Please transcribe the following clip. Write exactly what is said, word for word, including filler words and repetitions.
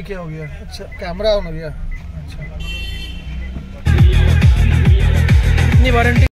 क्या हो गया? अच्छा कैमरा ऑन हो गया। अच्छा, वारंटी